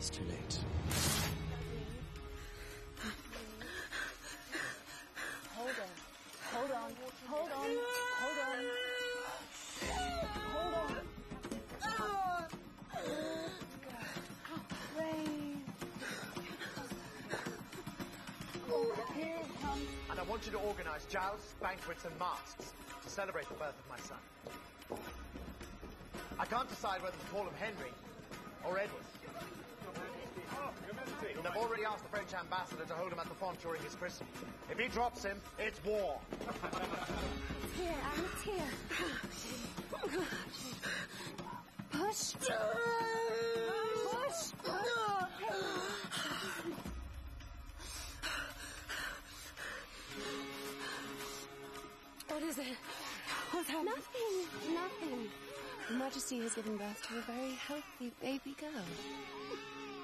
It's too late. Hold on. Hold on. Hold on. Hold on. Hold on. Rain. Here it comes. And I want you to organize jousts, banquets, and masks to celebrate the birth of my son. I can't decide whether to call him Henry or Edward. And I've already asked the French ambassador to hold him at the font during his christening. If he drops him, it's war. Here, Alex, here. Push. Push. What is it? What's happening? Nothing. Nothing. Her Majesty has given birth to a very healthy baby girl.